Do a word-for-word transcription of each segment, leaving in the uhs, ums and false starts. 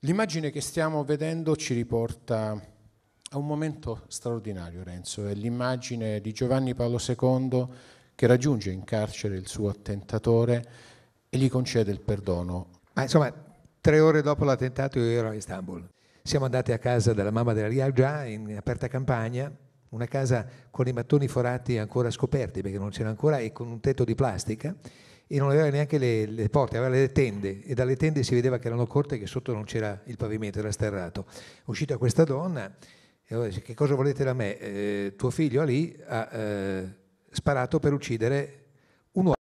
L'immagine che stiamo vedendo ci riporta a un momento straordinario, Renzo, è l'immagine di Giovanni Paolo secondo che raggiunge in carcere il suo attentatore e gli concede il perdono. Ma insomma, tre ore dopo l'attentato io ero a Istanbul. Siamo andati a casa della mamma della Rialgia in aperta campagna, una casa con i mattoni forati ancora scoperti perché non c'era ancora e con un tetto di plastica e non aveva neanche le, le porte, aveva le tende e dalle tende si vedeva che erano corte e che sotto non c'era il pavimento, era sterrato. È uscita questa donna e ho detto: che cosa volete da me? Eh, tuo figlio lì ha eh, sparato per uccidere un uomo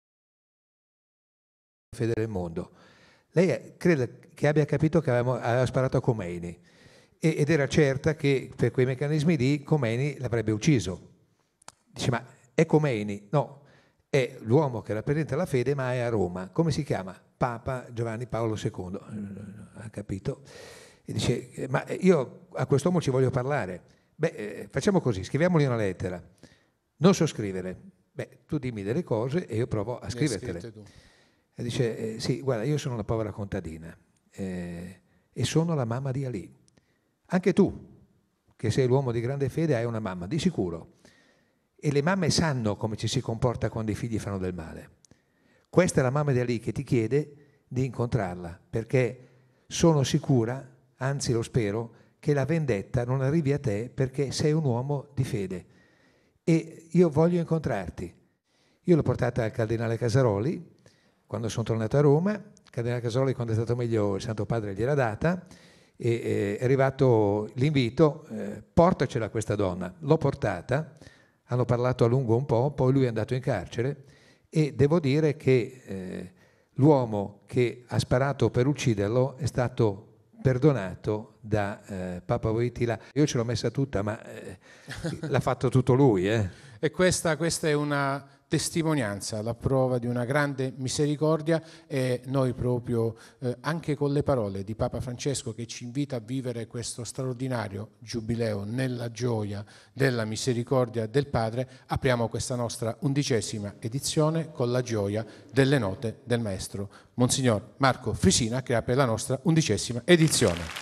fede del mondo. Lei crede che abbia capito che avevamo, aveva sparato a Khomeini ed era certa che per quei meccanismi lì Khomeini l'avrebbe ucciso. Dice: ma è Khomeini? No, è l'uomo che rappresenta la fede, ma è a Roma. Come si chiama? Papa Giovanni Paolo secondo. Ha capito? E dice: ma io a quest'uomo ci voglio parlare. Beh, eh, facciamo così, scriviamogli una lettera. Non so scrivere. Beh, tu dimmi delle cose e io provo a scrivertele. E dice: eh, sì, guarda, io sono una povera contadina eh, e sono la mamma di Ali. Anche tu, che sei l'uomo di grande fede, hai una mamma, di sicuro. E le mamme sanno come ci si comporta quando i figli fanno del male. Questa è la mamma di Ali che ti chiede di incontrarla, perché sono sicura, anzi lo spero, che la vendetta non arrivi a te perché sei un uomo di fede. E io voglio incontrarti. Io l'ho portata al cardinale Casaroli, quando sono tornato a Roma. Il cardinale Casaroli, quando è stato meglio, il Santo Padre gliel'ha data, e eh, è arrivato l'invito: eh, portacela questa donna. L'ho portata, hanno parlato a lungo un po', poi lui è andato in carcere e devo dire che eh, l'uomo che ha sparato per ucciderlo è stato perdonato da eh, Papa Wojtyla. Io ce l'ho messa tutta, ma eh, l'ha fatto tutto lui. Eh. E questa, questa è una testimonianza, la prova di una grande misericordia, e noi proprio eh, anche con le parole di Papa Francesco, che ci invita a vivere questo straordinario giubileo nella gioia della misericordia del Padre, apriamo questa nostra undicesima edizione con la gioia delle note del Maestro Monsignor Marco Frisina, che apre la nostra undicesima edizione.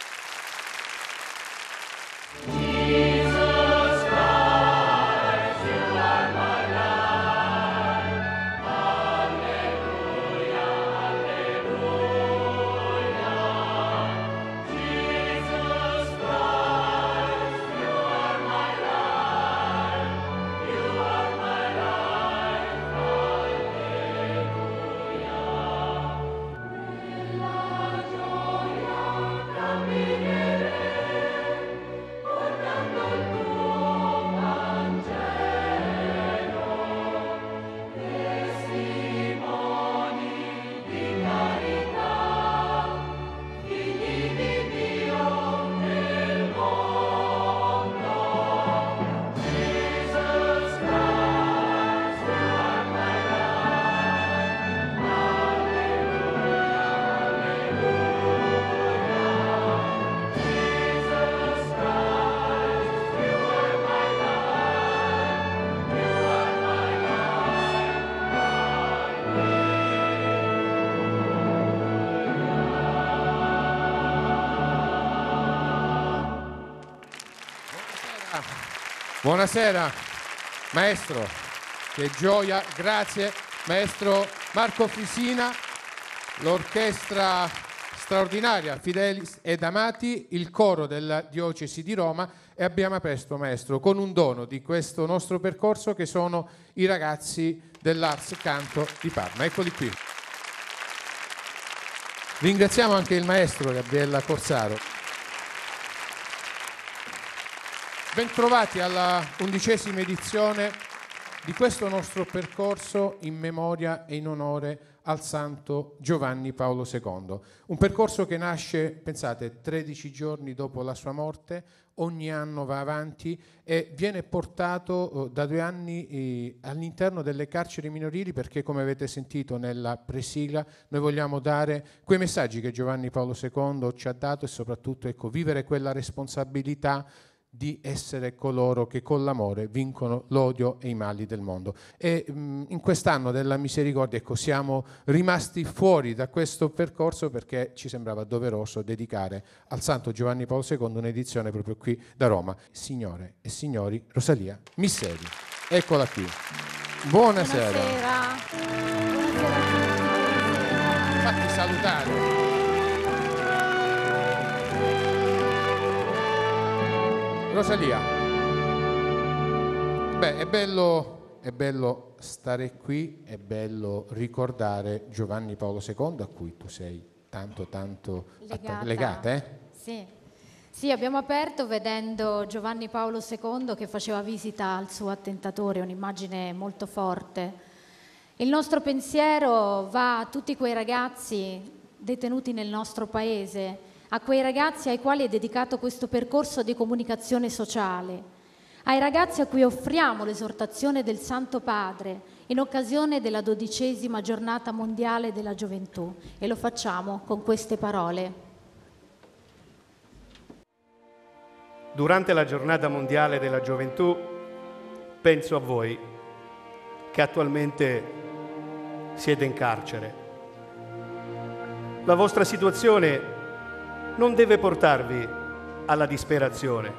Buonasera maestro, che gioia, grazie maestro Marco Frisina, l'orchestra straordinaria Fidelis ed Amati, il coro della diocesi di Roma, e abbiamo aperto maestro con un dono di questo nostro percorso che sono i ragazzi dell'Ars Canto di Parma. Eccoli qui. Ringraziamo anche il maestro Gabriella Corsaro. Bentrovati alla undicesima edizione di questo nostro percorso in memoria e in onore al Santo Giovanni Paolo secondo. Un percorso che nasce, pensate, tredici giorni dopo la sua morte, ogni anno va avanti e viene portato da due anni eh, all'interno delle carceri minorili, perché, come avete sentito nella presigla, noi vogliamo dare quei messaggi che Giovanni Paolo secondo ci ha dato e soprattutto, ecco, vivere quella responsabilità di essere coloro che con l'amore vincono l'odio e i mali del mondo. E mh, in quest'anno della misericordia, ecco, siamo rimasti fuori da questo percorso perché ci sembrava doveroso dedicare al Santo Giovanni Paolo secondo un'edizione proprio qui da Roma. Signore e signori, Rosalia Misseri, eccola qui. Buonasera. Buonasera. Buonasera. Fatti salutare. Rosalia, beh, è bello, è bello stare qui, è bello ricordare Giovanni Paolo secondo, a cui tu sei tanto, tanto legata, legata eh? Sì. Sì, abbiamo aperto vedendo Giovanni Paolo secondo che faceva visita al suo attentatore, un'immagine molto forte. Il nostro pensiero va a tutti quei ragazzi detenuti nel nostro paese, a quei ragazzi ai quali è dedicato questo percorso di comunicazione sociale, ai ragazzi a cui offriamo l'esortazione del Santo Padre in occasione della dodicesima giornata mondiale della gioventù, e lo facciamo con queste parole. Durante la giornata mondiale della gioventù penso a voi che attualmente siete in carcere. La vostra situazione non deve portarvi alla disperazione.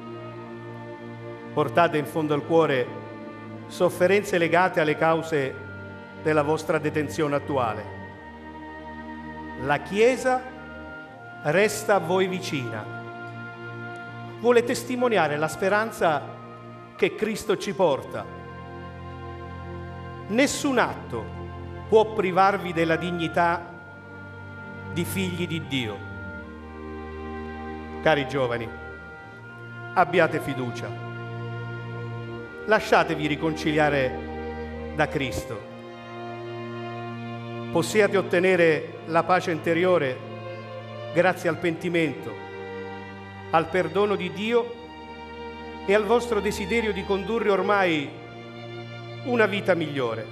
Portate in fondo al cuore sofferenze legate alle cause della vostra detenzione attuale. La Chiesa resta a voi vicina. Vuole testimoniare la speranza che Cristo ci porta. Nessun atto può privarvi della dignità di figli di Dio. Cari giovani, abbiate fiducia. Lasciatevi riconciliare da Cristo. Possiate ottenere la pace interiore grazie al pentimento, al perdono di Dio e al vostro desiderio di condurre ormai una vita migliore.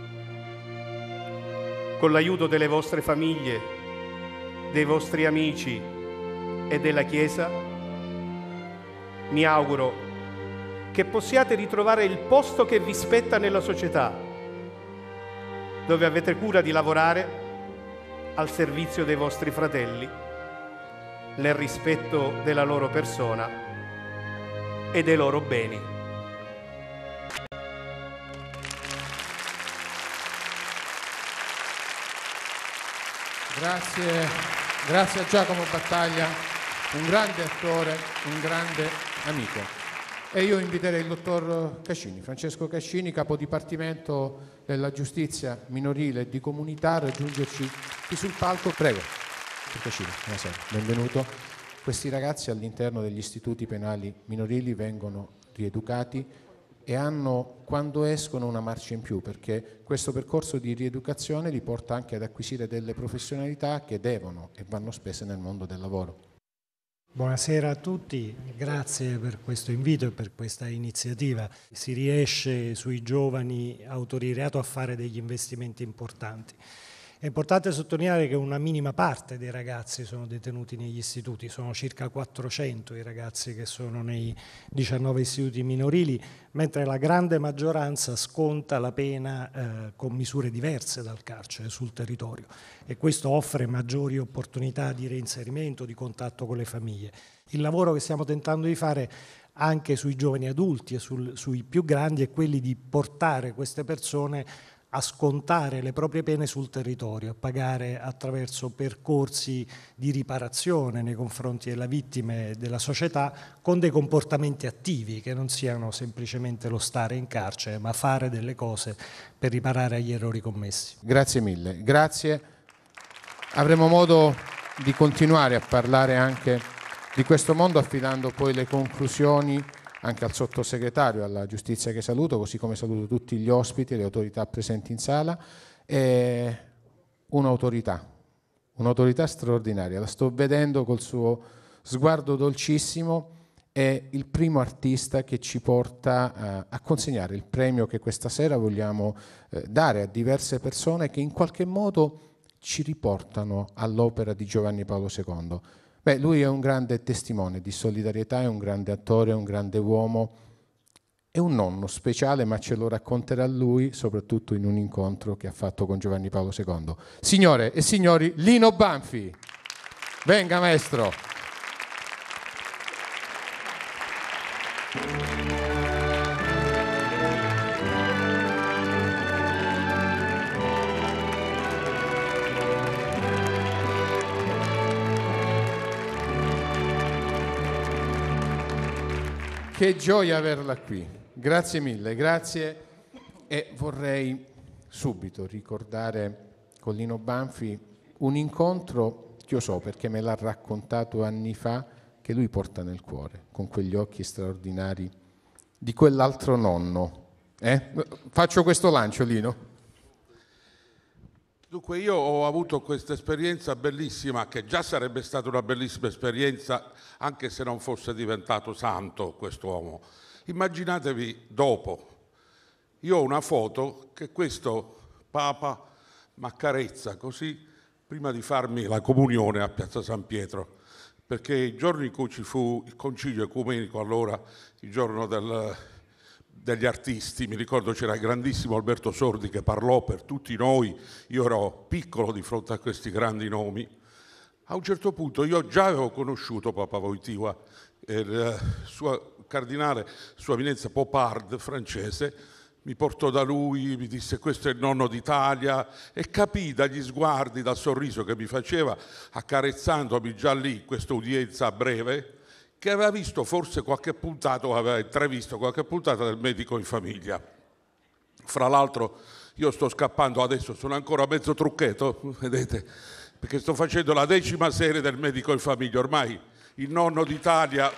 Con l'aiuto delle vostre famiglie, dei vostri amici e della Chiesa, mi auguro che possiate ritrovare il posto che vi spetta nella società, dove avete cura di lavorare al servizio dei vostri fratelli, nel rispetto della loro persona e dei loro beni. Grazie, grazie a Giacomo Battaglia, un grande attore, un grande amico. E io inviterei il dottor Cascini, Francesco Cascini, capo dipartimento della giustizia minorile e di comunità, a raggiungerci qui sul palco. Prego, dottor Cascini, buonasera, benvenuto. Questi ragazzi all'interno degli istituti penali minorili vengono rieducati e hanno, quando escono, una marcia in più, perché questo percorso di rieducazione li porta anche ad acquisire delle professionalità che devono e vanno spese nel mondo del lavoro. Buonasera a tutti, grazie per questo invito e per questa iniziativa. Si riesce sui giovani autorireato a fare degli investimenti importanti. È importante sottolineare che una minima parte dei ragazzi sono detenuti negli istituti, sono circa quattrocento i ragazzi che sono nei diciannove istituti minorili, mentre la grande maggioranza sconta la pena eh, con misure diverse dal carcere sul territorio, e questo offre maggiori opportunità di reinserimento, di contatto con le famiglie. Il lavoro che stiamo tentando di fare anche sui giovani adulti e sul, sui più grandi è quelli di portare queste persone a scontare le proprie pene sul territorio, a pagare attraverso percorsi di riparazione nei confronti della vittima e della società, con dei comportamenti attivi che non siano semplicemente lo stare in carcere, ma fare delle cose per riparare agli errori commessi. Grazie mille, grazie. Avremo modo di continuare a parlare anche di questo mondo, affidando poi le conclusioni anche al sottosegretario alla giustizia, che saluto, così come saluto tutti gli ospiti e le autorità presenti in sala. E un'autorità, un'autorità straordinaria, la sto vedendo col suo sguardo dolcissimo, è il primo artista che ci porta uh, a consegnare il premio che questa sera vogliamo uh, dare a diverse persone che in qualche modo ci riportano all'opera di Giovanni Paolo secondo. Beh, lui è un grande testimone di solidarietà, è un grande attore, è un grande uomo, è un nonno speciale, ma ce lo racconterà lui, soprattutto in un incontro che ha fatto con Giovanni Paolo secondo. Signore e signori, Lino Banfi. Venga, maestro. Che gioia averla qui, grazie mille, grazie. E vorrei subito ricordare con Lino Banfi un incontro che io so perché me l'ha raccontato anni fa, che lui porta nel cuore, con quegli occhi straordinari di quell'altro nonno. Eh? Faccio questo lancio, Lino. Dunque io ho avuto questa esperienza bellissima, che già sarebbe stata una bellissima esperienza anche se non fosse diventato santo quest'uomo. Immaginatevi dopo. Io ho una foto che questo Papa mi accarezza così prima di farmi la comunione a Piazza San Pietro, perché il giorno in cui ci fu il concilio ecumenico, allora il giorno del... degli artisti, mi ricordo c'era il grandissimo Alberto Sordi che parlò per tutti noi, io ero piccolo di fronte a questi grandi nomi. A un certo punto io già avevo conosciuto Papa Wojtyła, il suo cardinale, Sua Eminenza Popard, francese, mi portò da lui, mi disse questo è il nonno d'Italia e capì dagli sguardi, dal sorriso che mi faceva, accarezzandomi già lì questa udienza breve, che aveva visto forse qualche puntata, o aveva intravisto qualche puntata del Medico in Famiglia. Fra l'altro io sto scappando adesso, sono ancora mezzo trucchetto, vedete, perché sto facendo la decima serie del Medico in Famiglia, ormai il nonno d'Italia.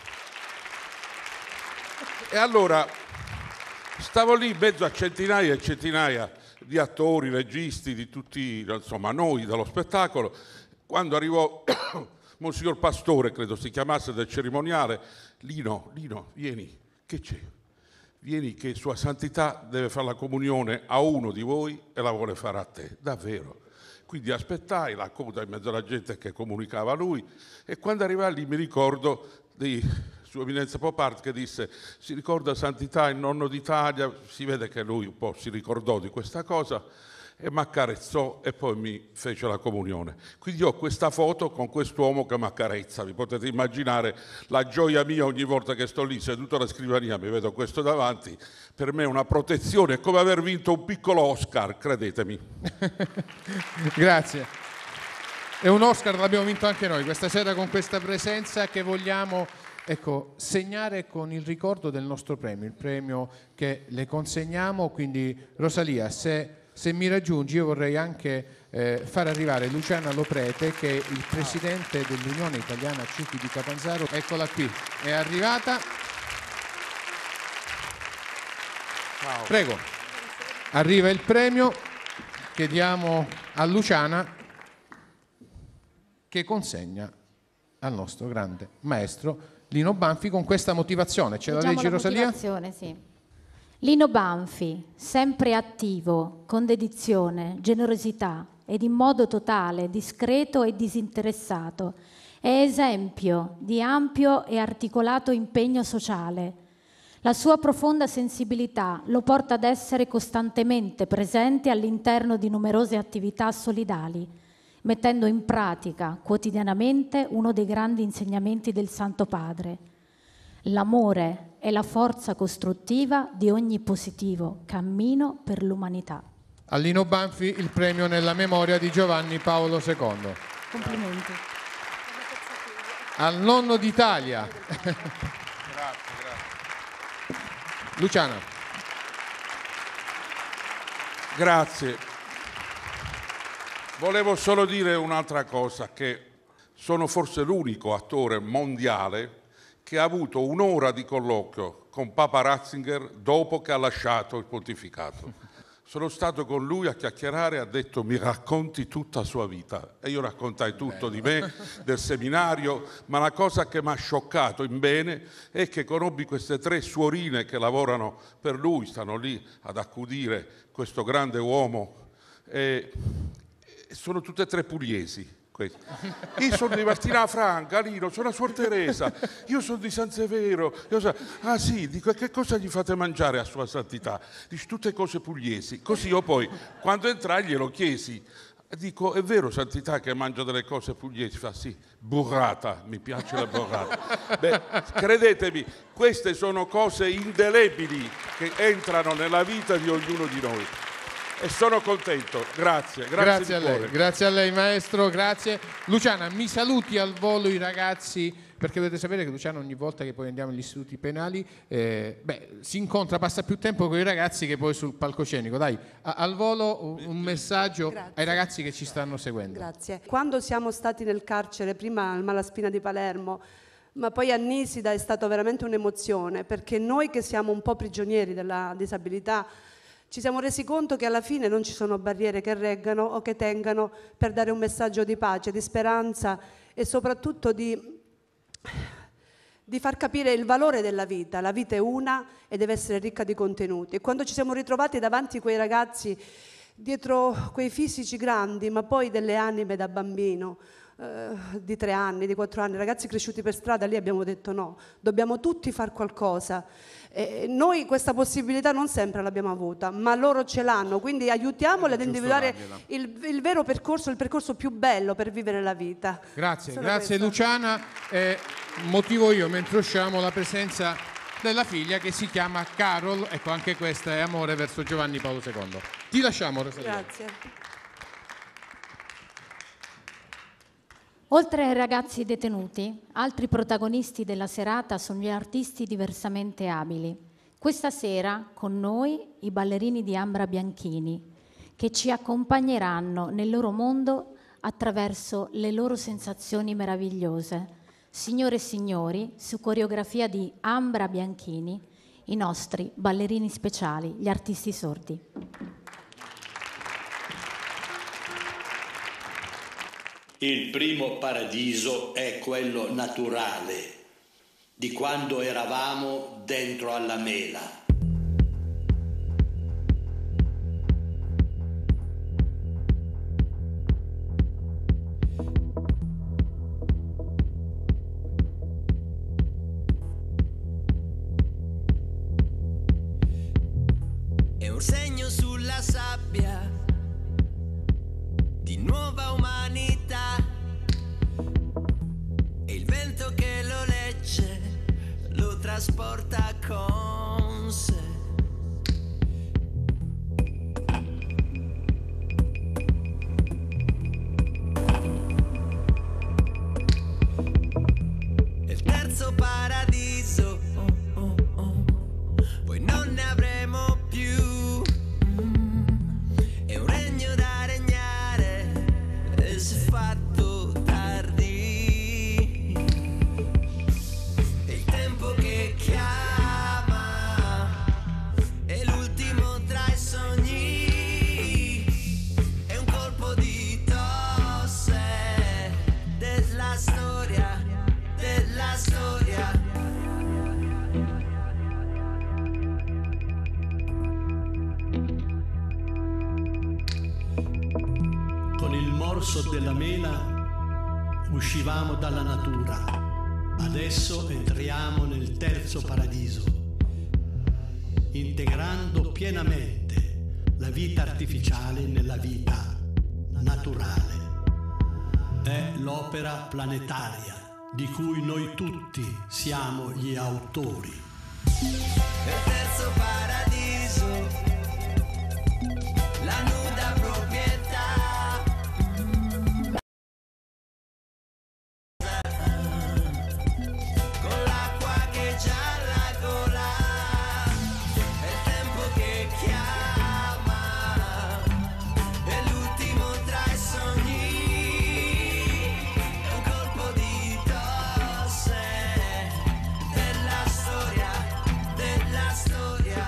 E allora stavo lì in mezzo a centinaia e centinaia di attori, registi, di tutti, insomma noi dello spettacolo, quando arrivò Monsignor Pastore, credo si chiamasse, del cerimoniale. Lino, Lino, vieni, che c'è? Vieni che Sua Santità deve fare la comunione a uno di voi e la vuole fare a te. Davvero. Quindi aspettai la coda in mezzo alla gente che comunicava a lui e quando arrivai lì mi ricordo di Sua Eminenza Popard che disse si ricorda Santità, il nonno d'Italia, si vede che lui un po' si ricordò di questa cosa e mi accarezzò e poi mi fece la comunione. Quindi ho questa foto con quest'uomo che mi accarezza, vi potete immaginare la gioia mia ogni volta che sto lì seduto alla scrivania, mi vedo questo davanti, per me è una protezione, è come aver vinto un piccolo Oscar, credetemi. Grazie. E un Oscar l'abbiamo vinto anche noi questa sera con questa presenza che vogliamo, ecco, segnare con il ricordo del nostro premio, il premio che le consegniamo. Quindi Rosalia, se Se mi raggiungi io vorrei anche eh, far arrivare Luciana Loprete, che è il presidente dell'Unione Italiana Ciechi di Catanzaro. Eccola qui, è arrivata. Ciao. Prego, arriva il premio che diamo a Luciana, che consegna al nostro grande maestro Lino Banfi con questa motivazione. Ce la leggi, Rosalia? Motivazione, sì. Lino Banfi, sempre attivo, con dedizione, generosità ed in modo totale, discreto e disinteressato, è esempio di ampio e articolato impegno sociale. La sua profonda sensibilità lo porta ad essere costantemente presente all'interno di numerose attività solidali, mettendo in pratica quotidianamente uno dei grandi insegnamenti del Santo Padre: l'amore è la forza costruttiva di ogni positivo cammino per l'umanità. A Lino Banfi il premio nella memoria di Giovanni Paolo secondo. Complimenti. Al nonno d'Italia. Grazie, grazie. Luciana. Grazie. Volevo solo dire un'altra cosa, che sono forse l'unico attore mondiale che ha avuto un'ora di colloquio con Papa Ratzinger dopo che ha lasciato il pontificato. Sono stato con lui a chiacchierare, ha detto mi racconti tutta la sua vita e io raccontai tutto di me, del seminario, ma la cosa che mi ha scioccato in bene è che conobbi queste tre suorine che lavorano per lui, stanno lì ad accudire questo grande uomo e sono tutte e tre pugliesi. Questo. Io sono di Martina Franca, Lino, sono a Suor Teresa, io sono di San Severo. Io so... Ah sì, dico, che cosa gli fate mangiare a Sua Santità? Dice, tutte cose pugliesi. Così io poi, quando entrai, glielo chiesi. Dico, è vero Santità che mangia delle cose pugliesi? Fa sì, burrata, mi piace la burrata. Beh, credetemi, queste sono cose indelebili che entrano nella vita di ognuno di noi. E sono contento, grazie, grazie, grazie a di lei, cuore. grazie a lei maestro, grazie. Luciana, mi saluti al volo i ragazzi, perché dovete sapere che Luciana ogni volta che poi andiamo agli istituti penali eh, beh, si incontra, passa più tempo con i ragazzi che poi sul palcoscenico. Dai, a, al volo un, un messaggio grazie. ai ragazzi che ci stanno seguendo. Grazie. Quando siamo stati nel carcere, prima al Malaspina di Palermo, ma poi a Nisida, è stata veramente un'emozione, perché noi che siamo un po' prigionieri della disabilità ci siamo resi conto che alla fine non ci sono barriere che reggano o che tengano per dare un messaggio di pace, di speranza e soprattutto di, di far capire il valore della vita. La vita è una e deve essere ricca di contenuti. E quando ci siamo ritrovati davanti a quei ragazzi, dietro quei fisici grandi, ma poi delle anime da bambino, eh, di tre anni, di quattro anni, ragazzi cresciuti per strada, lì abbiamo detto no, dobbiamo tutti far qualcosa. Eh, noi questa possibilità non sempre l'abbiamo avuta, ma loro ce l'hanno, quindi aiutiamoli ad individuare il, il vero percorso, il percorso più bello per vivere la vita. Grazie, Solo grazie questo. Luciana. Eh, motivo io, mentre usciamo, la presenza della figlia che si chiama Carol, ecco anche questa è amore verso Giovanni Paolo secondo. Ti lasciamo, Rosalia. Grazie. Oltre ai ragazzi detenuti, altri protagonisti della serata sono gli artisti diversamente abili. Questa sera con noi i ballerini di Ambra Bianchini, che ci accompagneranno nel loro mondo attraverso le loro sensazioni meravigliose. Signore e signori, su coreografia di Ambra Bianchini, i nostri ballerini speciali, gli artisti sordi. Il primo paradiso è quello naturale, di quando eravamo dentro alla mela. È un segno sulla sabbia di nuova umanità. E il vento che lo legge lo trasporta con sé. È il terzo paradiso, oh, oh, oh. Poi non ne avremo più. È un regno da regnare e si è fatto tardi. È il tempo che chiama, è l'ultimo tra i sogni. È un colpo di tosse della storia, della storia. Con il morso della mela uscivamo dalla natura. Adesso entriamo nel terzo paradiso, integrando pienamente la vita artificiale nella vita naturale. È l'opera planetaria di cui noi tutti siamo gli autori. Il terzo paradiso, la nuda proprietà. Con l'acqua che già la gola. È il tempo che chiama, è l'ultimo tra i sogni. È un colpo di tosse della storia, della storia.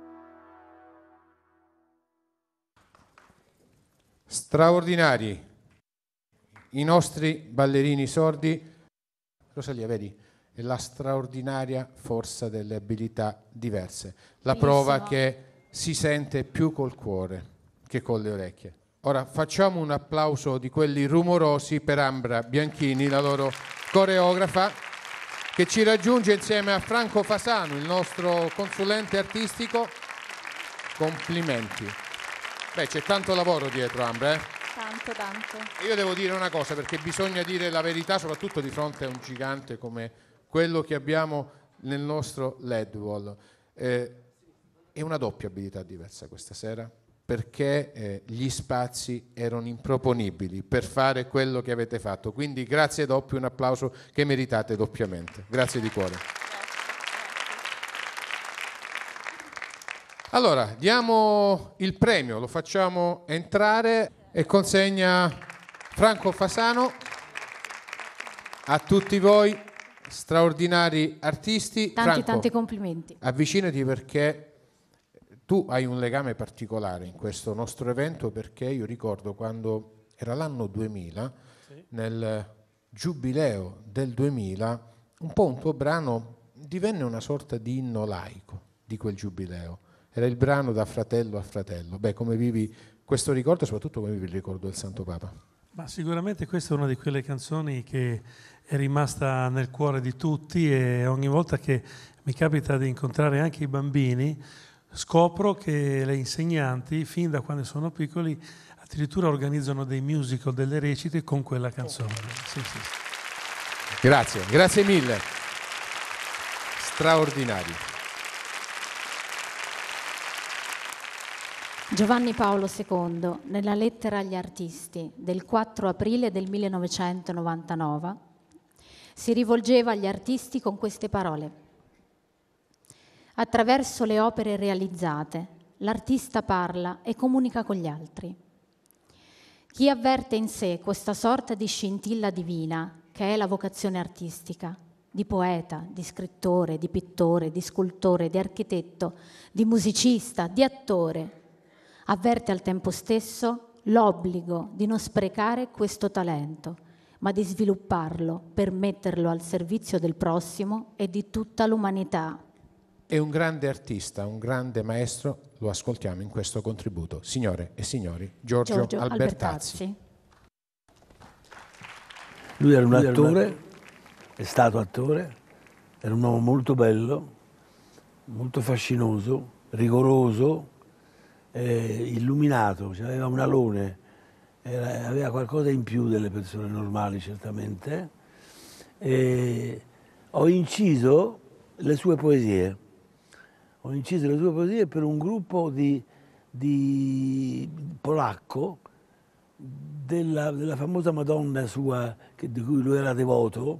Straordinari i nostri ballerini sordi. Rosalia, vedi, è la straordinaria forza delle abilità diverse, la Bellissimo. prova che si sente più col cuore che con le orecchie. Ora facciamo un applauso di quelli rumorosi per Ambra Bianchini, la loro coreografa, che ci raggiunge insieme a Franco Fasano, il nostro consulente artistico. Complimenti. Beh, c'è tanto lavoro dietro, Ambra, eh? Tanto, tanto. Io devo dire una cosa, perché bisogna dire la verità, soprattutto di fronte a un gigante come quello che abbiamo nel nostro L E D Wall. Eh, è una doppia abilità diversa questa sera, perché eh, gli spazi erano improponibili per fare quello che avete fatto. Quindi grazie doppio, un applauso che meritate doppiamente. Grazie di cuore. Allora, diamo il premio, lo facciamo entrare e consegna Franco Fasano a tutti voi, straordinari artisti. Tanti, Franco, tanti complimenti. avvicinati, perché tu hai un legame particolare in questo nostro evento, perché io ricordo quando era l'anno duemila, sì, nel giubileo del duemila, un po' un tuo brano divenne una sorta di inno laico di quel giubileo. Era il brano Da fratello a fratello. Beh, come vivi questo ricordo e soprattutto come vivi il ricordo del Santo Papa? Ma sicuramente questa è una di quelle canzoni che è rimasta nel cuore di tutti, e ogni volta che mi capita di incontrare anche i bambini scopro che le insegnanti, fin da quando sono piccoli, addirittura organizzano dei musical, delle recite con quella canzone. Sì, sì. Grazie, grazie mille. Straordinari. Giovanni Paolo secondo, nella lettera agli artisti del quattro aprile del millenovecentonovantanove, si rivolgeva agli artisti con queste parole: attraverso le opere realizzate, l'artista parla e comunica con gli altri. Chi avverte in sé questa sorta di scintilla divina, che è la vocazione artistica, di poeta, di scrittore, di pittore, di scultore, di architetto, di musicista, di attore, avverte al tempo stesso l'obbligo di non sprecare questo talento, ma di svilupparlo per metterlo al servizio del prossimo e di tutta l'umanità. È un grande artista, un grande maestro, lo ascoltiamo in questo contributo. Signore e signori, Giorgio, Giorgio Albertazzi. Albertazzi. Lui era un attore, è stato attore, era un uomo molto bello, molto fascinoso, rigoroso, eh, illuminato, cioè aveva un alone, era, aveva qualcosa in più delle persone normali certamente. E ho inciso le sue poesie, ho inciso le sue poesie per un gruppo di, di polacco della, della famosa Madonna sua, che, di cui lui era devoto.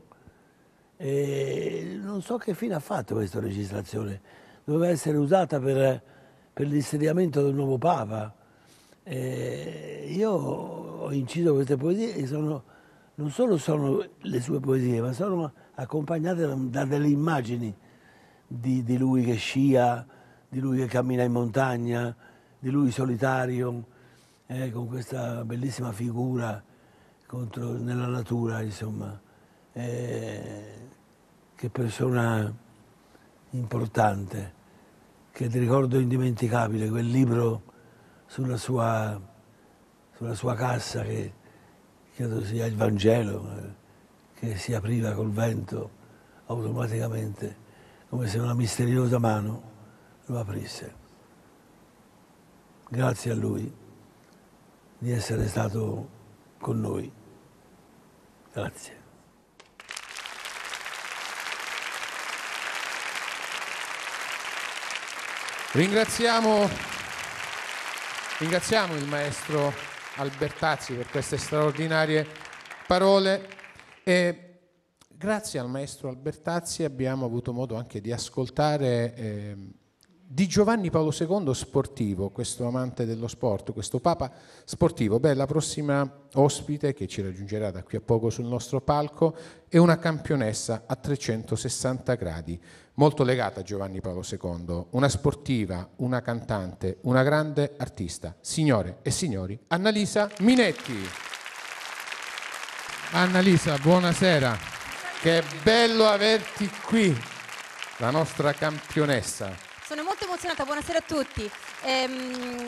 E non so che fine ha fatto questa registrazione, doveva essere usata per, per l'insediamento del nuovo Papa. E io ho inciso queste poesie e sono, non solo sono le sue poesie, ma sono accompagnate da, da delle immagini di, di lui che scia, di lui che cammina in montagna, di lui solitario, eh, con questa bellissima figura contro, nella natura, insomma. Eh, che persona importante, che ti ricordo indimenticabile, quel libro sulla sua, sulla sua cassa che credo sia il Vangelo, eh, che si apriva col vento automaticamente, come se una misteriosa mano lo aprisse. Grazie a lui di essere stato con noi. Grazie. Ringraziamo, ringraziamo il maestro Albertazzi per queste straordinarie parole e grazie al maestro Albertazzi abbiamo avuto modo anche di ascoltare eh, di Giovanni Paolo secondo sportivo, questo amante dello sport, questo Papa sportivo. Beh, la prossima ospite che ci raggiungerà da qui a poco sul nostro palco è una campionessa a trecentosessanta gradi, molto legata a Giovanni Paolo secondo, una sportiva, una cantante, una grande artista. Signore e signori, Annalisa Minetti. Annalisa, buonasera. Che bello averti qui, la nostra campionessa. Sono molto emozionata, buonasera a tutti. Ehm,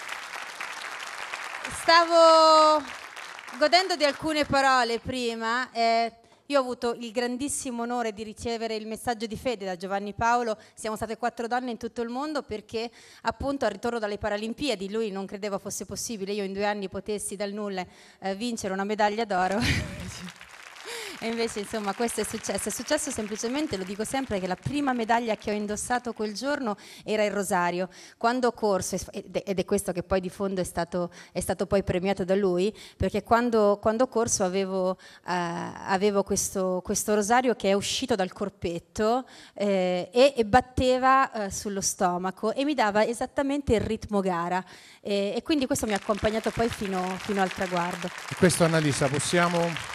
stavo godendo di alcune parole prima. Eh, io ho avuto il grandissimo onore di ricevere il messaggio di fede da Giovanni Paolo. Siamo state quattro donne in tutto il mondo perché appunto al ritorno dalle Paralimpiadi lui non credeva fosse possibile io in due anni potessi dal nulla eh, vincere una medaglia d'oro. E invece insomma questo è successo, è successo semplicemente, lo dico sempre, che la prima medaglia che ho indossato quel giorno era il rosario. Quando ho corso, ed è questo che poi di fondo è stato, è stato poi premiato da lui, perché quando, quando ho corso avevo, eh, avevo questo, questo rosario che è uscito dal corpetto eh, e, e batteva eh, sullo stomaco e mi dava esattamente il ritmo gara e, e quindi questo mi ha accompagnato poi fino, fino al traguardo. E questo, Annalisa, possiamo...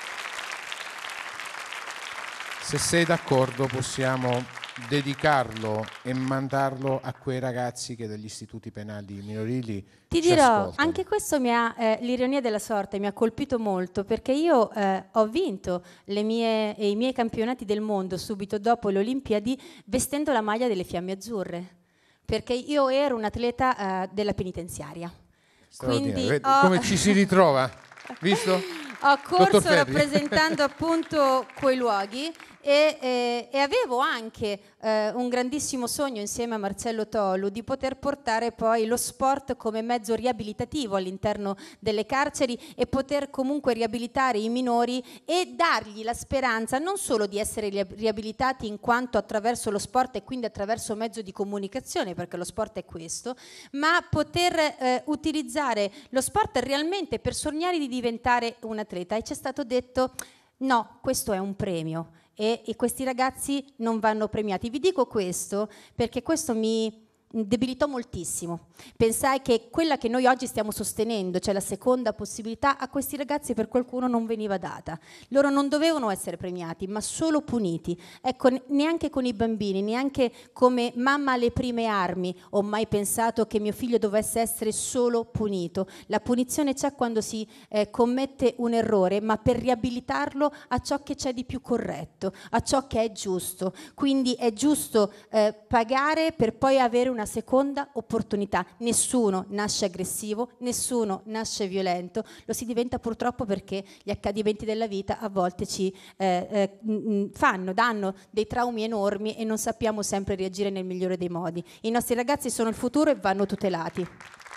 Se sei d'accordo possiamo dedicarlo e mandarlo a quei ragazzi che dagli istituti penali minorili Ti ci dirò, ascoltano. anche questo mi ha, eh, l'ironia della sorte mi ha colpito molto perché io eh, ho vinto le mie, i miei campionati del mondo subito dopo le Olimpiadi vestendo la maglia delle Fiamme Azzurre, perché io ero un atleta eh, della penitenziaria. Quindi Vedi ho... come ci si ritrova, visto? Ho corso rappresentando appunto quei luoghi e, e, e avevo anche eh, un grandissimo sogno insieme a Marcello Tolu di poter portare poi lo sport come mezzo riabilitativo all'interno delle carceri e poter comunque riabilitare i minori e dargli la speranza non solo di essere riabilitati in quanto attraverso lo sport e quindi attraverso mezzo di comunicazione, perché lo sport è questo, ma poter eh, utilizzare lo sport realmente per sognare di diventare un atleta. E ci è stato detto no, questo è un premio e, e questi ragazzi non vanno premiati. Vi dico questo perché questo mi debilitò moltissimo. Pensai che quella che noi oggi stiamo sostenendo, cioè la seconda possibilità, a questi ragazzi per qualcuno non veniva data. Loro non dovevano essere premiati, ma solo puniti. Ecco, neanche con i bambini, neanche come mamma alle prime armi ho mai pensato che mio figlio dovesse essere solo punito. La punizione c'è quando si eh, commette un errore, ma per riabilitarlo a ciò che c'è di più corretto, a ciò che è giusto. Quindi è giusto eh, pagare per poi avere una seconda opportunità. Nessuno nasce aggressivo, nessuno nasce violento, lo si diventa purtroppo perché gli accadimenti della vita a volte ci eh, eh, fanno, danno dei traumi enormi e non sappiamo sempre reagire nel migliore dei modi. I nostri ragazzi sono il futuro e vanno tutelati.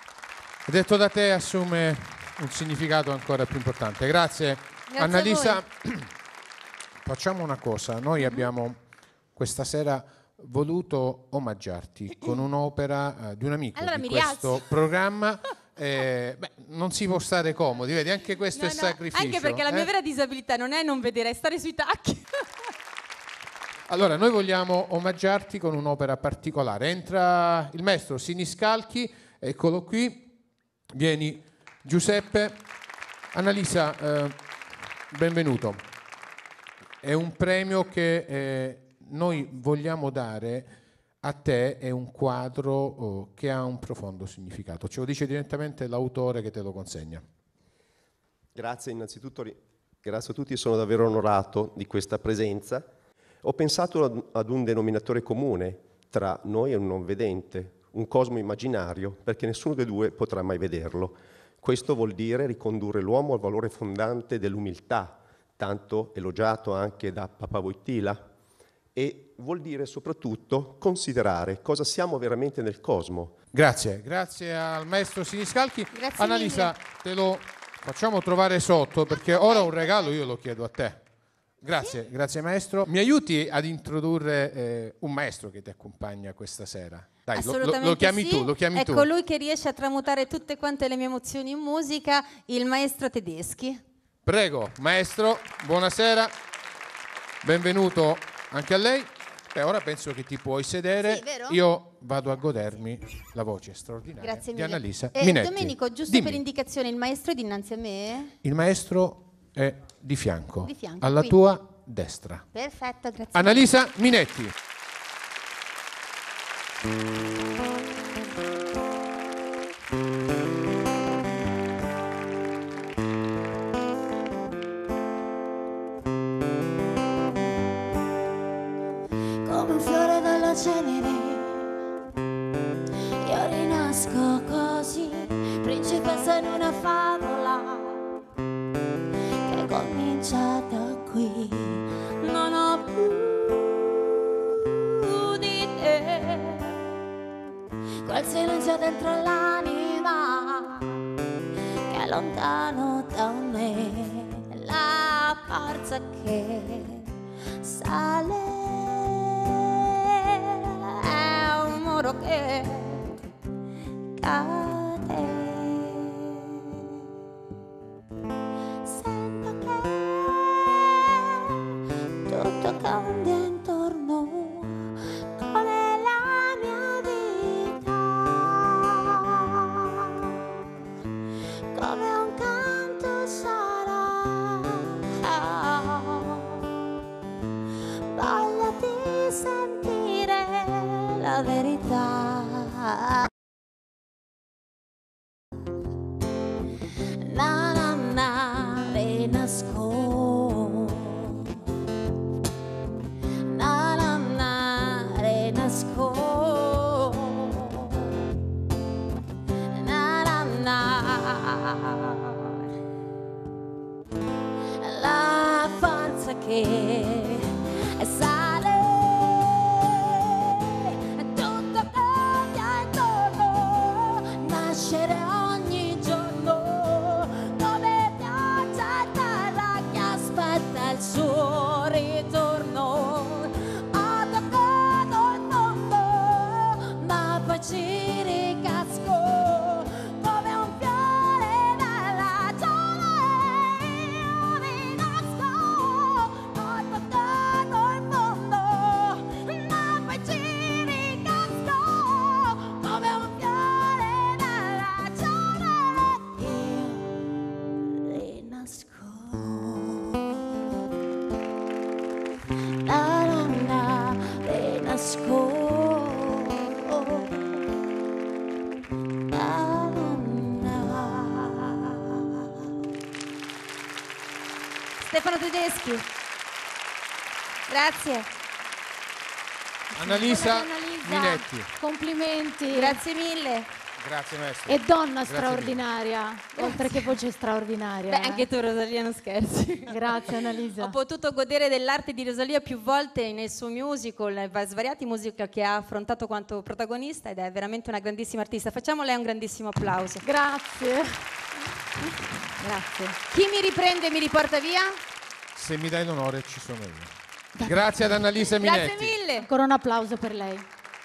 Detto da te assume un significato ancora più importante. Grazie, Grazie Annalisa. Facciamo una cosa, noi abbiamo questa sera voluto omaggiarti con un'opera eh, di un amico allora di mi questo rialzo. programma. Eh, beh, non si può stare comodi, vedi, anche questo No, è no, sacrificio. anche perché la mia eh? vera disabilità non è non vedere, è stare sui tacchi. Allora, noi vogliamo omaggiarti con un'opera particolare. Entra il maestro Siniscalchi, eccolo qui. Vieni, Giuseppe. Annalisa, eh, benvenuto. È un premio che eh, noi vogliamo dare a te, è un quadro oh, che ha un profondo significato. Ce lo dice direttamente l'autore che te lo consegna. Grazie innanzitutto, grazie a tutti, sono davvero onorato di questa presenza. Ho pensato ad un denominatore comune tra noi e un non vedente, un cosmo immaginario, perché nessuno dei due potrà mai vederlo. Questo vuol dire ricondurre l'uomo al valore fondante dell'umiltà, tanto elogiato anche da Papa Wojtyla, e vuol dire soprattutto considerare cosa siamo veramente nel cosmo. Grazie, grazie al maestro Siniscalchi. Grazie Annalisa, mille. te lo facciamo trovare sotto perché ora un regalo io lo chiedo a te. Grazie, sì? Grazie maestro. Mi aiuti ad introdurre eh, un maestro che ti accompagna questa sera? Dai, lo, lo, lo chiami sì. tu, lo chiami è tu. colui che riesce a tramutare tutte quante le mie emozioni in musica, il maestro Tedeschi. Prego, maestro, buonasera. Benvenuto anche a lei. E ora penso che ti puoi sedere. Sì, vero? Io vado a godermi la voce straordinaria Grazie di mille. Annalisa Eh, Minetti. Domenico, giusto Dimmi. per indicazione, il maestro è dinanzi a me? Il maestro è di fianco, Di fianco, alla qui. tua destra. Perfetto, grazie. Annalisa Minetti. c'è dentro l'anima che è lontano da me, la forza che sale è un muro che cade. Sento che tutto cambia intorno come la mia vita, come un canto sarà. Voglio di sentire la verità. Na na na, rinasco. Na na na, rinasco. Na na na, la forza che sale, tutto cambia intorno, nascere ogni giorno come pioggia a terra che aspetta il suo ritorno. Ho toccato il mondo, ma poi ci ricasco come un fiore nella giovane. Io rinasco. Ho toccato il mondo, ma poi ci ricasco come un fiore nella giovane. Io rinasco. Na na na, rinasco. Na na na. Stefano Tedeschi. Grazie. Annalisa Annalisa, Minetti. complimenti. Grazie mille. Grazie maestro. E donna Grazie straordinaria, oltre che voce straordinaria. Beh, eh. anche tu Rosalia non scherzi. Grazie Annalisa. Ho potuto godere dell'arte di Rosalia più volte nel suo musical, svariati musical che ha affrontato quanto protagonista ed è veramente una grandissima artista. Facciamo a lei un grandissimo applauso. Grazie. Grazie. Chi mi riprende e mi riporta via? Se mi dai l'onore ci sono io. Grazie ad Annalisa Minetti. Grazie mille. Ancora un applauso per lei.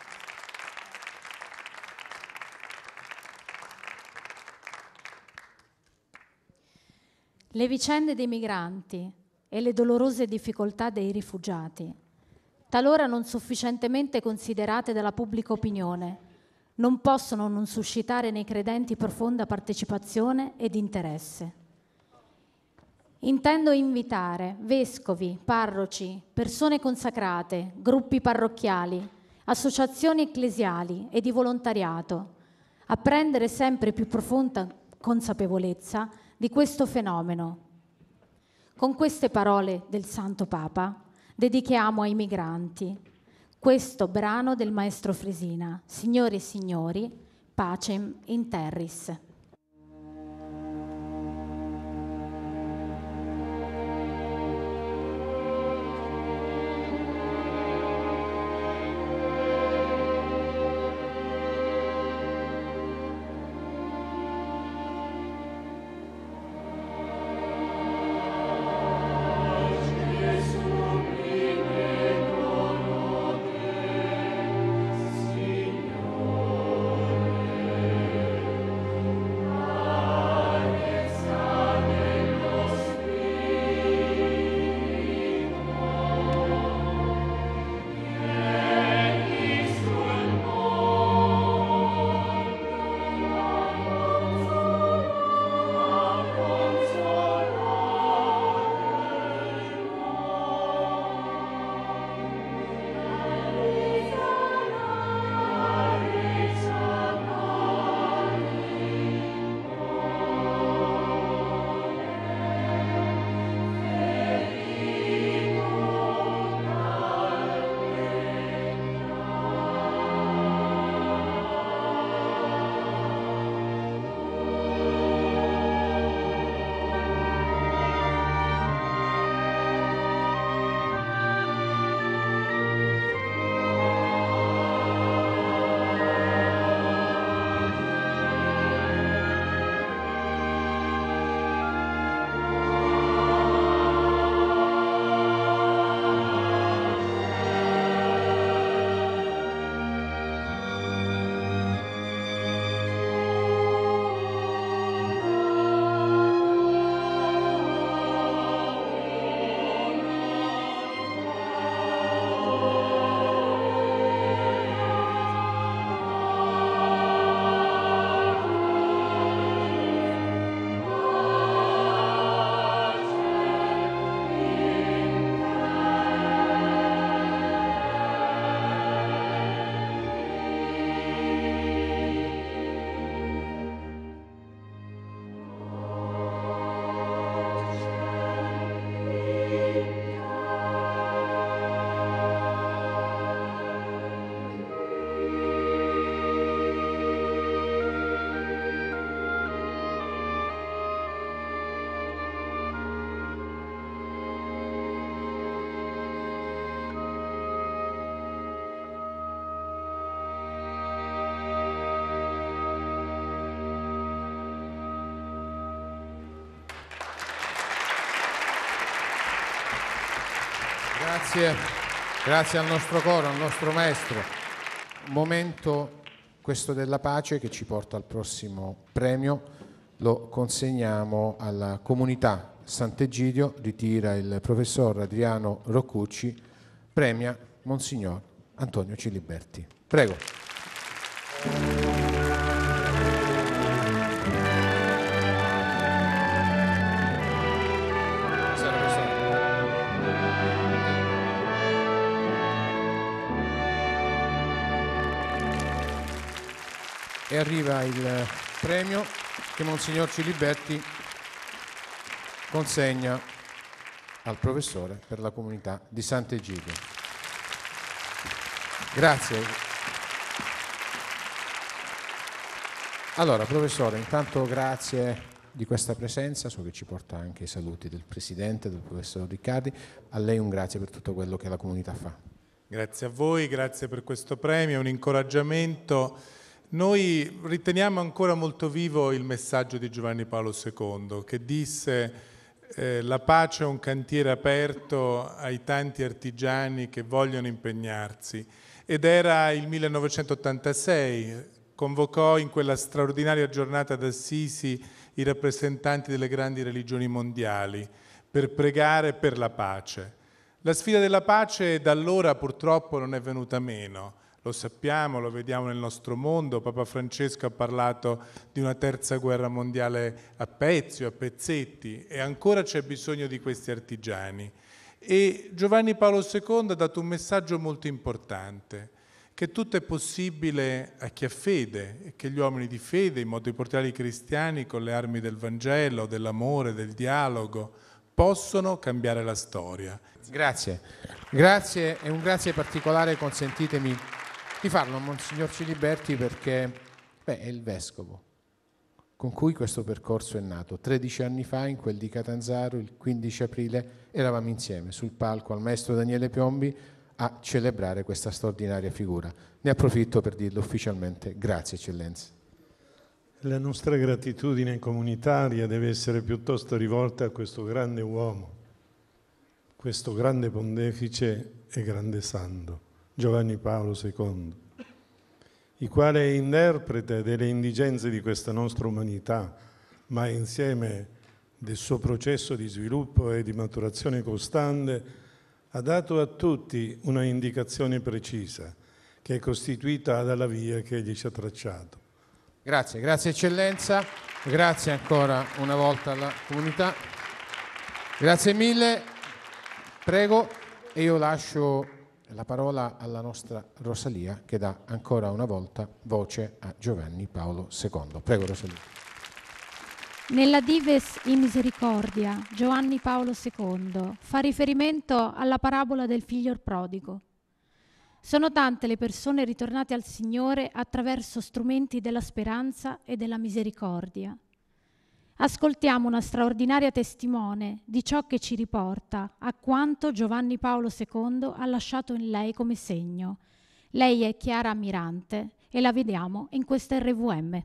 Le vicende dei migranti e le dolorose difficoltà dei rifugiati, talora non sufficientemente considerate dalla pubblica opinione, non possono non suscitare nei credenti profonda partecipazione ed interesse. Intendo invitare vescovi, parroci, persone consacrate, gruppi parrocchiali, associazioni ecclesiali e di volontariato a prendere sempre più profonda consapevolezza di questo fenomeno. Con queste parole del Santo Papa dedichiamo ai migranti questo brano del maestro Fresina. Signore e signori, pacem in terris. Signore Grazie, grazie al nostro coro, al nostro maestro. Un momento, questo della pace, che ci porta al prossimo premio. Lo consegniamo alla comunità Sant'Egidio, ritira il professor Adriano Roccucci, premia Monsignor Antonio Ciliberti. Prego. E arriva il premio che Monsignor Ciliberti consegna al professore per la comunità di Sant'Egidio. Grazie. Allora, professore, intanto grazie di questa presenza, so che ci porta anche i saluti del Presidente, del professor Riccardi. A lei un grazie per tutto quello che la comunità fa. Grazie a voi, grazie per questo premio, un incoraggiamento. Noi riteniamo ancora molto vivo il messaggio di Giovanni Paolo secondo, che disse eh, la pace è un cantiere aperto ai tanti artigiani che vogliono impegnarsi. Ed era il millenovecentottantasei, convocò in quella straordinaria giornata ad Assisi i rappresentanti delle grandi religioni mondiali per pregare per la pace. La sfida della pace da allora purtroppo non è venuta meno. Lo sappiamo, lo vediamo nel nostro mondo. Papa Francesco ha parlato di una terza guerra mondiale a pezzi o a pezzetti e ancora c'è bisogno di questi artigiani. E Giovanni Paolo secondo ha dato un messaggio molto importante, che tutto è possibile a chi ha fede e che gli uomini di fede, in modo particolare i cristiani, con le armi del Vangelo, dell'amore, del dialogo, possono cambiare la storia. Grazie, grazie e un grazie particolare, consentitemi di farlo a Monsignor Ciliberti, perché beh, è il Vescovo con cui questo percorso è nato. tredici anni fa, in quel di Catanzaro, il quindici aprile, eravamo insieme sul palco al maestro Daniele Piombi a celebrare questa straordinaria figura. Ne approfitto per dirlo ufficialmente. Grazie, Eccellenza. La nostra gratitudine comunitaria deve essere piuttosto rivolta a questo grande uomo, questo grande pontefice e grande santo, Giovanni Paolo secondo, il quale è interprete delle indigenze di questa nostra umanità, ma insieme del suo processo di sviluppo e di maturazione costante ha dato a tutti una indicazione precisa, che è costituita dalla via che egli ci ha tracciato. Grazie, grazie Eccellenza, grazie ancora una volta alla comunità. Grazie mille, prego, e io lascio la parola alla nostra Rosalia, che dà ancora una volta voce a Giovanni Paolo secondo. Prego, Rosalia. Nella Dives in Misericordia, Giovanni Paolo secondo fa riferimento alla parabola del figlio prodigo. Sono tante le persone ritornate al Signore attraverso strumenti della speranza e della misericordia. Ascoltiamo una straordinaria testimone di ciò che ci riporta a quanto Giovanni Paolo secondo ha lasciato in lei come segno. Lei è Chiara Mirante e la vediamo in questa R V M.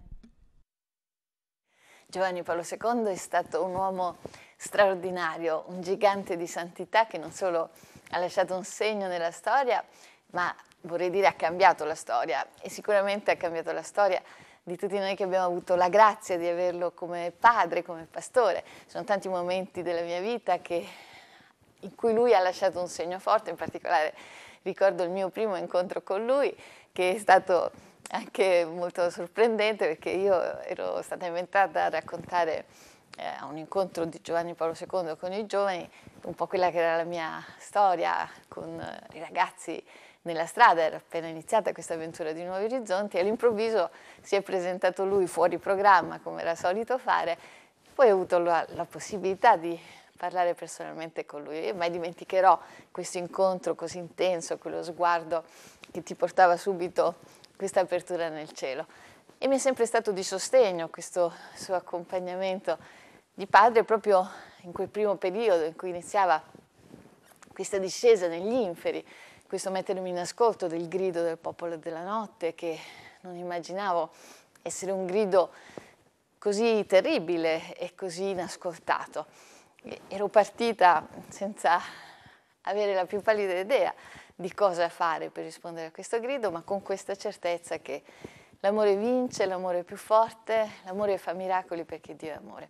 Giovanni Paolo secondo è stato un uomo straordinario, un gigante di santità che non solo ha lasciato un segno nella storia, ma vorrei dire ha cambiato la storia, e sicuramente ha cambiato la storia di tutti noi che abbiamo avuto la grazia di averlo come padre, come pastore. Sono tanti momenti della mia vita che, in cui lui ha lasciato un segno forte, in particolare ricordo il mio primo incontro con lui, che è stato anche molto sorprendente, perché io ero stata invitata a raccontare eh, a un incontro di Giovanni Paolo secondo con i giovani un po' quella che era la mia storia con eh, i ragazzi nella strada. Era appena iniziata questa avventura di Nuovi Orizzonti e all'improvviso si è presentato lui fuori programma, come era solito fare. Poi ho avuto la, la possibilità di parlare personalmente con lui e mai dimenticherò questo incontro così intenso, quello sguardo che ti portava subito questa apertura nel cielo. E mi è sempre stato di sostegno questo suo accompagnamento di padre, proprio in quel primo periodo in cui iniziava questa discesa negli inferi, questo mettermi in ascolto del grido del popolo della notte, che non immaginavo essere un grido così terribile e così inascoltato. Ero partita senza avere la più pallida idea di cosa fare per rispondere a questo grido, ma con questa certezza che l'amore vince, l'amore è più forte, l'amore fa miracoli perché Dio è amore.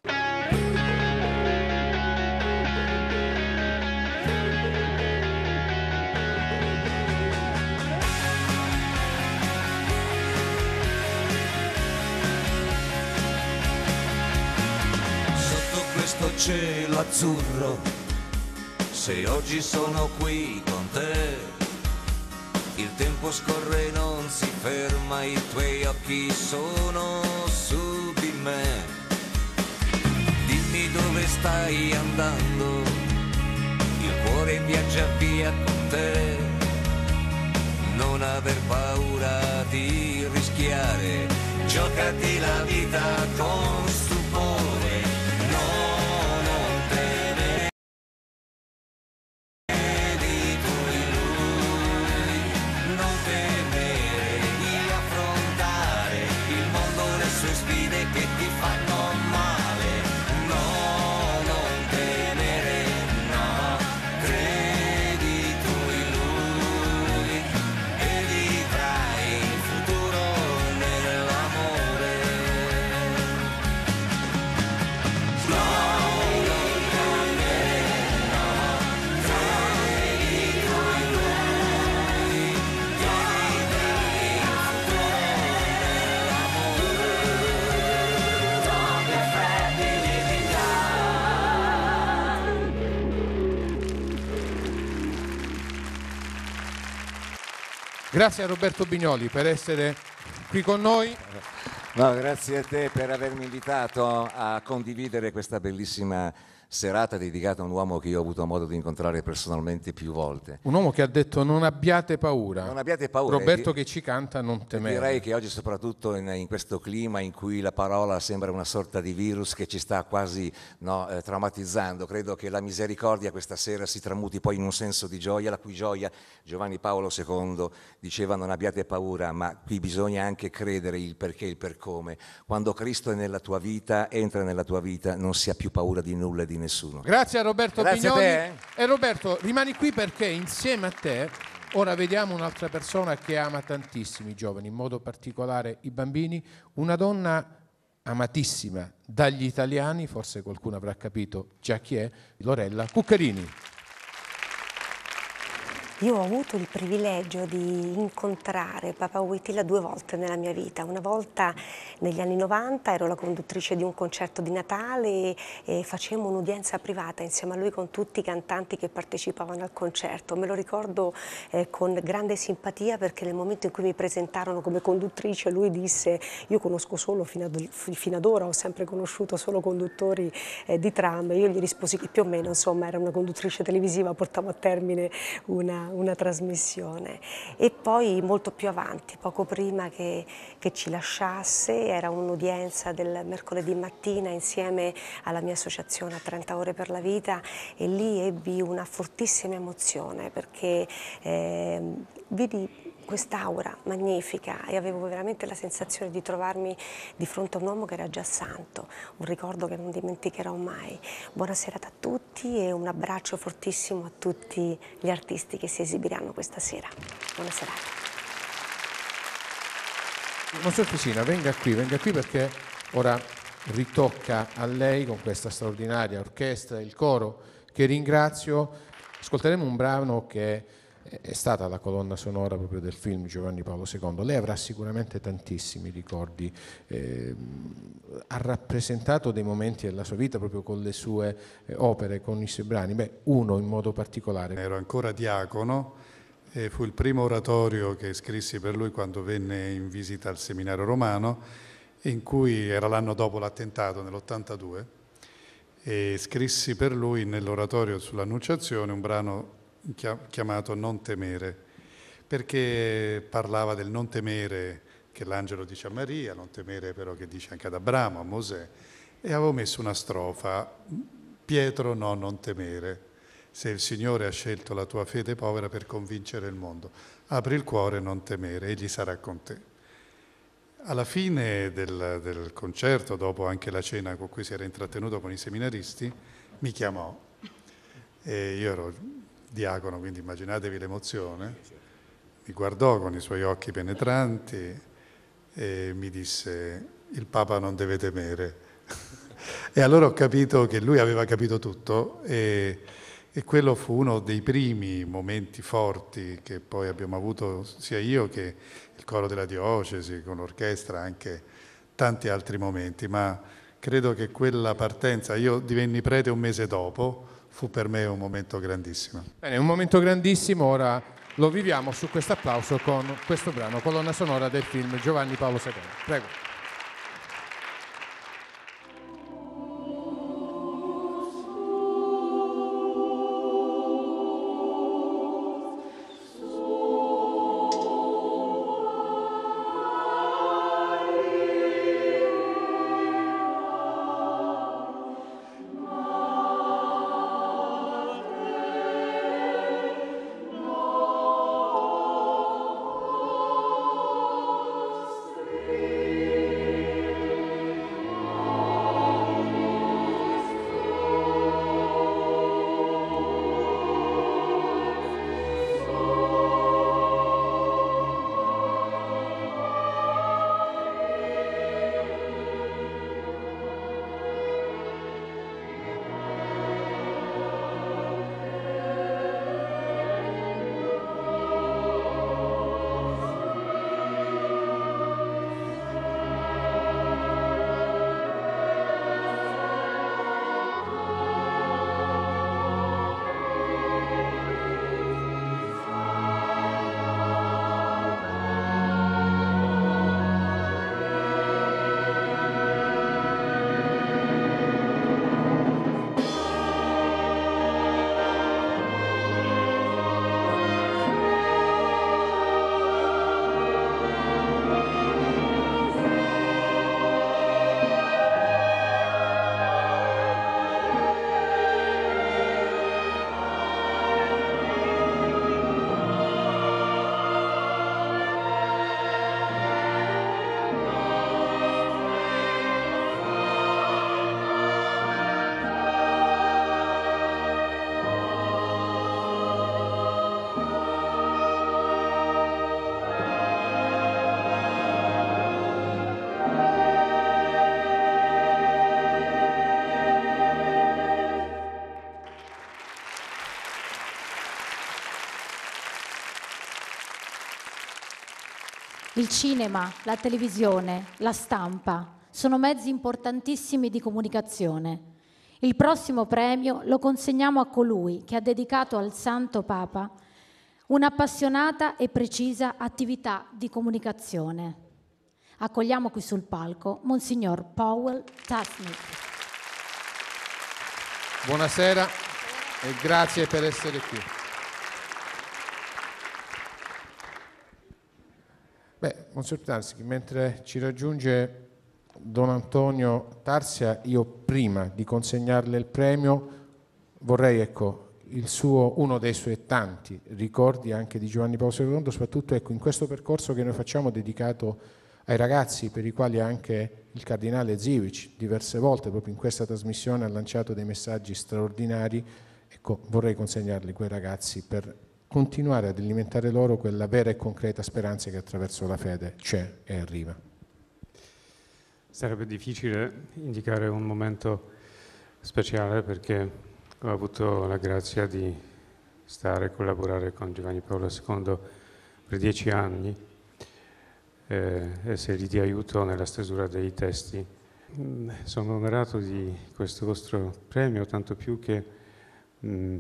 Sotto questo cielo azzurro, se oggi sono qui con te, il tempo scorre e non si ferma, i tuoi occhi sono su di me. Dimmi dove stai andando, il cuore viaggia via con te. Non aver paura di rischiare, giocati la vita con stupore. No, non temere. Grazie a Roberto Bignoli per essere qui con noi. No, grazie a te per avermi invitato a condividere questa bellissima serata dedicata a un uomo che io ho avuto modo di incontrare personalmente più volte. Un uomo che ha detto non abbiate paura. Non abbiate paura. Roberto di... che ci canta non temere. Direi che oggi soprattutto in, in questo clima in cui la parola sembra una sorta di virus che ci sta quasi no, eh, traumatizzando, credo che la misericordia questa sera si tramuti poi in un senso di gioia, la cui gioia Giovanni Paolo secondo diceva non abbiate paura, ma qui bisogna anche credere il perché e il per come. Quando Cristo è nella tua vita, entra nella tua vita, non si ha più paura di nulla e di nessuno. Grazie a Roberto Grazie Bignoli. a te. E Roberto, rimani qui perché insieme a te ora vediamo un'altra persona che ama tantissimi giovani, in modo particolare i bambini, una donna amatissima dagli italiani, forse qualcuno avrà capito già chi è, Lorella Cuccarini. Io ho avuto il privilegio di incontrare Papa Wojtyla due volte nella mia vita. Una volta negli anni novanta ero la conduttrice di un concerto di Natale e, e facemmo un'udienza privata insieme a lui con tutti i cantanti che partecipavano al concerto. Me lo ricordo eh, con grande simpatia perché nel momento in cui mi presentarono come conduttrice lui disse io conosco solo fino ad, fino ad ora, ho sempre conosciuto solo conduttori eh, di tram. Io gli risposi che più o meno insomma era una conduttrice televisiva, portavo a termine una una trasmissione. E poi molto più avanti, poco prima che, che ci lasciasse, era un'udienza del mercoledì mattina insieme alla mia associazione a trenta ore per la vita e lì ebbi una fortissima emozione perché eh, vidi quest'aura magnifica e avevo veramente la sensazione di trovarmi di fronte a un uomo che era già santo, un ricordo che non dimenticherò mai. Buona serata a tutti e un abbraccio fortissimo a tutti gli artisti che si esibiranno questa sera. Buona serata. Monsignor Fisina, venga qui, venga qui perché ora ritocca a lei con questa straordinaria orchestra, il coro che ringrazio. Ascolteremo un brano che è stata la colonna sonora proprio del film Giovanni Paolo secondo. Lei avrà sicuramente tantissimi ricordi, eh, ha rappresentato dei momenti della sua vita proprio con le sue eh, opere, con i suoi brani. Beh, uno in modo particolare. Ero ancora diacono e fu il primo oratorio che scrissi per lui quando venne in visita al seminario romano, in cui era l'anno dopo l'attentato nell'ottantadue, e scrissi per lui nell'oratorio sull'Annunciazione un brano chiamato Non temere, perché parlava del non temere che l'angelo dice a Maria, non temere però che dice anche ad Abramo, a Mosè, e avevo messo una strofa: Pietro no, non temere, se il Signore ha scelto la tua fede povera per convincere il mondo, apri il cuore, non temere, egli sarà con te. Alla fine del, del concerto, dopo anche la cena con cui si era intrattenuto con i seminaristi, mi chiamò e io ero diacono, quindi immaginatevi l'emozione, mi guardò con i suoi occhi penetranti e mi disse: il Papa non deve temere. E allora ho capito che lui aveva capito tutto e, e quello fu uno dei primi momenti forti che poi abbiamo avuto sia io che il coro della diocesi, con l'orchestra, anche tanti altri momenti, ma credo che quella partenza, io divenni prete un mese dopo, fu per me un momento grandissimo. Bene, un momento grandissimo, ora lo viviamo su questo applauso con questo brano, colonna sonora del film Giovanni Paolo secondo. Prego. Il cinema, la televisione, la stampa sono mezzi importantissimi di comunicazione. Il prossimo premio lo consegniamo a colui che ha dedicato al Santo Papa un'appassionata e precisa attività di comunicazione. Accogliamo qui sul palco Monsignor Powell Tasnik. Buonasera e grazie per essere qui. Beh, Monsignor Tasnik, mentre ci raggiunge Don Antonio Tarzia, io prima di consegnarle il premio vorrei, ecco, il suo, uno dei suoi tanti ricordi anche di Giovanni Paolo secondo, soprattutto ecco, in questo percorso che noi facciamo dedicato ai ragazzi, per i quali anche il cardinale Zivic diverse volte proprio in questa trasmissione ha lanciato dei messaggi straordinari. Ecco, vorrei consegnarli quei ragazzi per continuare ad alimentare loro quella vera e concreta speranza che attraverso la fede c'è e arriva. Sarebbe difficile indicare un momento speciale perché ho avuto la grazia di stare e collaborare con Giovanni Paolo secondo per dieci anni, eh, essergli di aiuto nella stesura dei testi. Mm, sono onorato di questo vostro premio, tanto più che mm,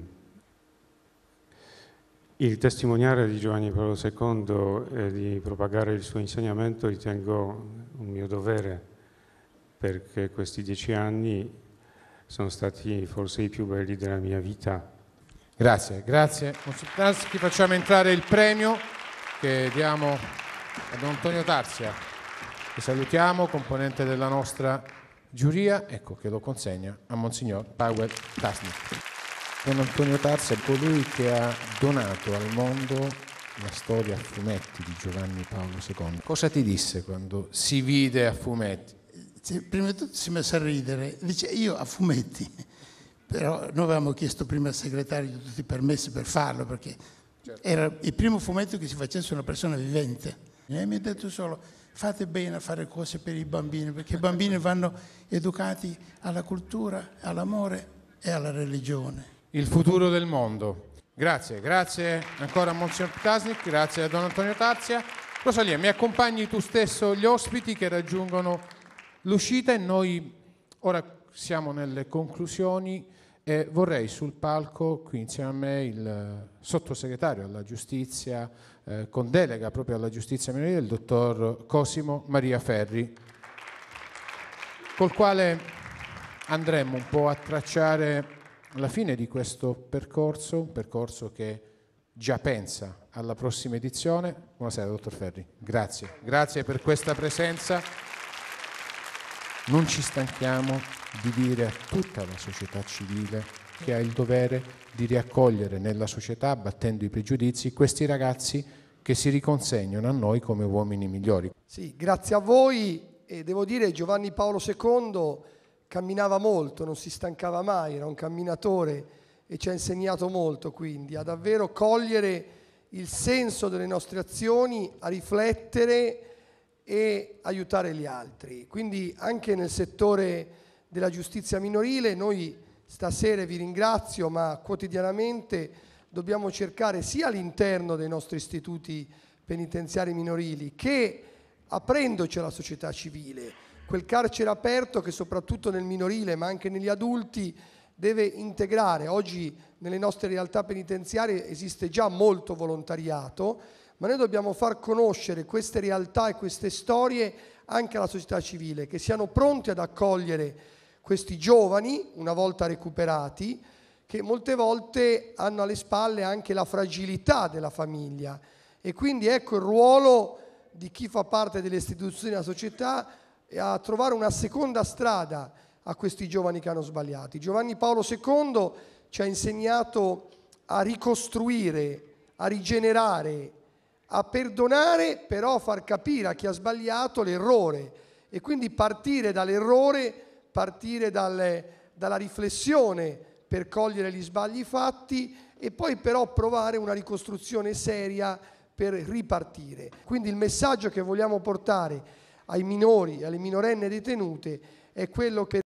il testimoniare di Giovanni Paolo secondo e di propagare il suo insegnamento ritengo un mio dovere, perché questi dieci anni sono stati forse i più belli della mia vita. Grazie, grazie. Monsignor, facciamo entrare il premio che diamo a Don Antonio Tarzia, che salutiamo, componente della nostra giuria, ecco che lo consegna a Monsignor Powell Tasnik. Don Antonio Tarzia è colui che ha donato al mondo la storia a fumetti di Giovanni Paolo secondo. Cosa ti disse quando si vide a fumetti? Prima di tutto si è messo a ridere, dice io a fumetti, però noi avevamo chiesto prima al segretario di tutti i permessi per farlo, perché era il primo fumetto che si facesse una persona vivente. E mi ha detto solo: fate bene a fare cose per i bambini, perché i bambini vanno educati alla cultura, all'amore e alla religione. Il futuro del mondo. Grazie, grazie ancora a Monsignor Ptasnik, grazie a Don Antonio Tarzia. Rosalia, mi accompagni tu stesso gli ospiti che raggiungono l'uscita e noi ora siamo nelle conclusioni e vorrei sul palco qui insieme a me il sottosegretario alla giustizia eh, con delega proprio alla giustizia minorile, il dottor Cosimo Maria Ferri, col quale andremo un po' a tracciare la fine di questo percorso, un percorso che già pensa alla prossima edizione. Buonasera dottor Ferri, grazie, grazie per questa presenza. Non ci stanchiamo di dire a tutta la società civile che ha il dovere di riaccogliere nella società, battendo i pregiudizi, questi ragazzi che si riconsegnano a noi come uomini migliori. Sì, grazie a voi, e devo dire Giovanni Paolo secondo camminava molto, non si stancava mai, era un camminatore e ci ha insegnato molto, quindi a davvero cogliere il senso delle nostre azioni, a riflettere e aiutare gli altri. Quindi anche nel settore della giustizia minorile noi stasera vi ringrazio, ma quotidianamente dobbiamo cercare sia all'interno dei nostri istituti penitenziari minorili che aprendoci alla società civile, quel carcere aperto che soprattutto nel minorile ma anche negli adulti deve integrare. Oggi nelle nostre realtà penitenziarie esiste già molto volontariato, ma noi dobbiamo far conoscere queste realtà e queste storie anche alla società civile, che siano pronti ad accogliere questi giovani, una volta recuperati, che molte volte hanno alle spalle anche la fragilità della famiglia. E quindi ecco il ruolo di chi fa parte delle istituzioni della società a trovare una seconda strada a questi giovani che hanno sbagliato. Giovanni Paolo secondo ci ha insegnato a ricostruire, a rigenerare, a perdonare, però a far capire a chi ha sbagliato l'errore e quindi partire dall'errore, partire dalle, dalla riflessione per cogliere gli sbagli fatti e poi però provare una ricostruzione seria per ripartire. Quindi il messaggio che vogliamo portare ai minori e alle minorenne detenute è quello che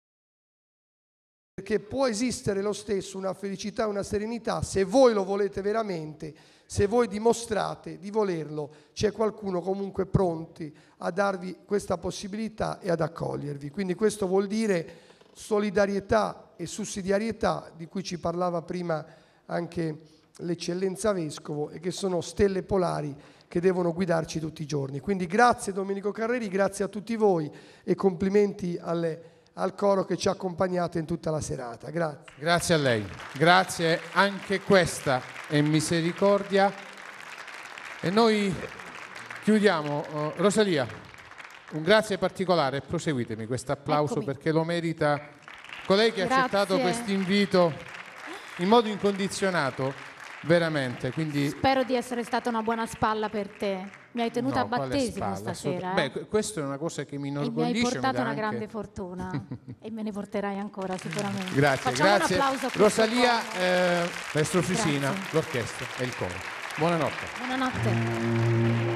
perché può esistere lo stesso una felicità e una serenità se voi lo volete veramente, se voi dimostrate di volerlo, c'è qualcuno comunque pronti a darvi questa possibilità e ad accogliervi. Quindi questo vuol dire solidarietà e sussidiarietà di cui ci parlava prima anche l'eccellenza Vescovo e che sono stelle polari che devono guidarci tutti i giorni. Quindi grazie Domenico Carreri, grazie a tutti voi e complimenti alle al coro che ci ha accompagnato in tutta la serata. Grazie. Grazie a lei. Grazie, anche questa è misericordia. E noi chiudiamo. Uh, Rosalia, un grazie particolare. Proseguitemi questo applauso perché lo merita colei che ha Grazie. accettato questo invito in modo incondizionato, veramente. Quindi Spero di essere stata una buona spalla per te. Mi hai tenuta no, a battesimo spalla, stasera. Beh, eh? questa è una cosa che mi E mi inorgoglisce. hai portato mi dà una anche... grande fortuna e me ne porterai ancora sicuramente. Grazie, Facciamo grazie. un applauso a questo Rosalia, coro. eh, maestro Frisina, Grazie. l'orchestra e il coro. Buonanotte. Buonanotte.